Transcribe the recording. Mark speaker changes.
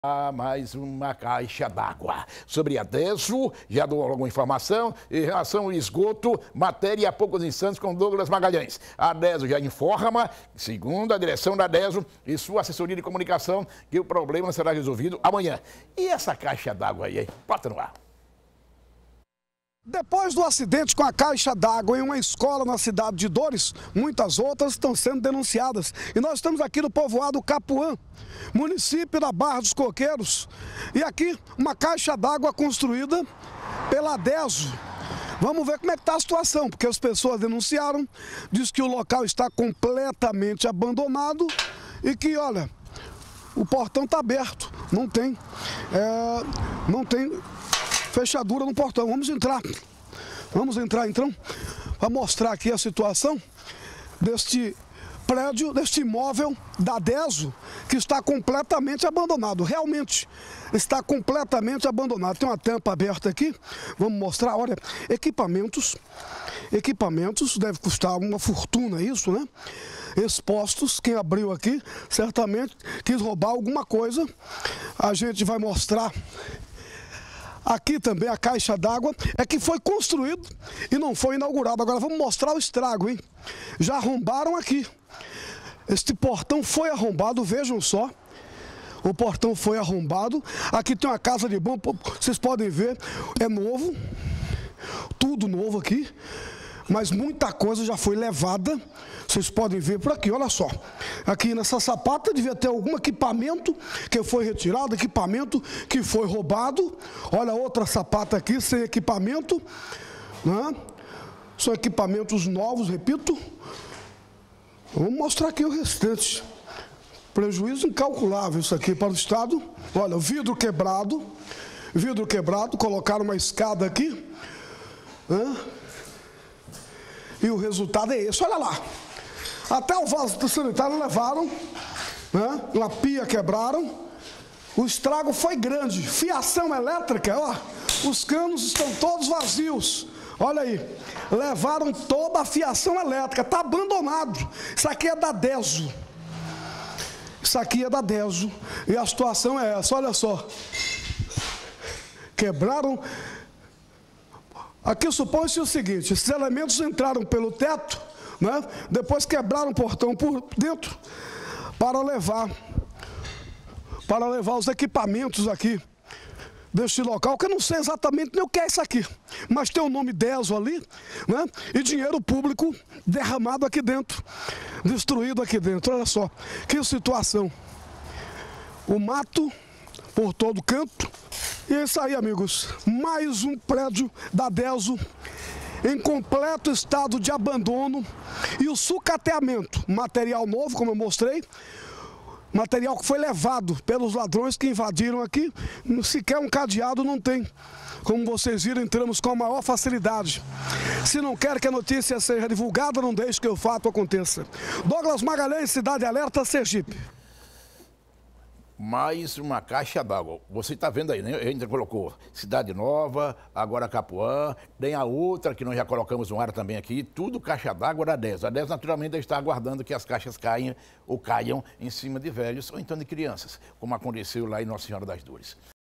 Speaker 1: Mais uma caixa d'água. Sobre a DESO, já dou alguma informação. Em relação ao esgoto, matéria há poucos instantes com Douglas Magalhães. A DESO já informa, segundo a direção da DESO e sua assessoria de comunicação, que o problema será resolvido amanhã. E essa caixa d'água aí, hein? Bota no ar.
Speaker 2: Depois do acidente com a caixa d'água em uma escola na cidade de Dores, muitas outras estão sendo denunciadas. E nós estamos aqui no povoado Capuã, município da Barra dos Coqueiros. E aqui uma caixa d'água construída pela DESO. Vamos ver como é que está a situação, porque as pessoas denunciaram, diz que o local está completamente abandonado e que, olha, o portão está aberto, não tem fechadura no portão. Vamos entrar então, para mostrar aqui a situação deste prédio, deste imóvel da DESO, que está completamente abandonado. Realmente está completamente abandonado. Tem uma tampa aberta aqui, vamos mostrar, olha, equipamentos, deve custar uma fortuna isso, né? Expostos, quem abriu aqui certamente quis roubar alguma coisa. A gente vai mostrar aqui também a caixa d'água, é que foi construído e não foi inaugurado. Agora vamos mostrar o estrago, hein? Já arrombaram aqui. Este portão foi arrombado, vejam só. O portão foi arrombado. Aqui tem uma casa de banho, vocês podem ver, é novo. Tudo novo aqui. Mas muita coisa já foi levada. Vocês podem ver por aqui, olha só. Aqui nessa sapata devia ter algum equipamento que foi retirado, equipamento que foi roubado. Olha outra sapata aqui sem equipamento, né? São equipamentos novos, repito. Vamos mostrar aqui o restante. Prejuízo incalculável isso aqui para o Estado. Olha, vidro quebrado, colocaram uma escada aqui, né? E o resultado é esse, olha lá. Até o vaso sanitário levaram, né? Uma pia quebraram. O estrago foi grande. Fiação elétrica, ó, os canos estão todos vazios. Olha aí, levaram toda a fiação elétrica, está abandonado. Isso aqui é da DESO. Isso aqui é da DESO. E a situação é essa, olha só. Quebraram. Aqui supõe-se o seguinte, esses elementos entraram pelo teto, né? Depois quebraram o portão por dentro para levar os equipamentos aqui deste local, que eu não sei exatamente nem o que é isso aqui, mas tem o nome DESO ali, né? E dinheiro público derramado aqui dentro, destruído aqui dentro, olha só, que situação. O mato por todo canto. E é isso aí, amigos, mais um prédio da DESO em completo estado de abandono e o sucateamento, material novo, como eu mostrei, material que foi levado pelos ladrões que invadiram aqui, sequer um cadeado não tem. Como vocês viram, entramos com a maior facilidade. Se não quer que a notícia seja divulgada, não deixe que o fato aconteça. Douglas Magalhães, Cidade Alerta, Sergipe.
Speaker 1: Mais uma caixa d'água. Você está vendo aí, né? A gente colocou Cidade Nova, agora Capuã, tem a outra que nós já colocamos no ar também aqui, tudo caixa d'água da DESO. A DESO naturalmente está aguardando que as caixas caiam ou caiam em cima de velhos ou então de crianças, como aconteceu lá em Nossa Senhora das Dores.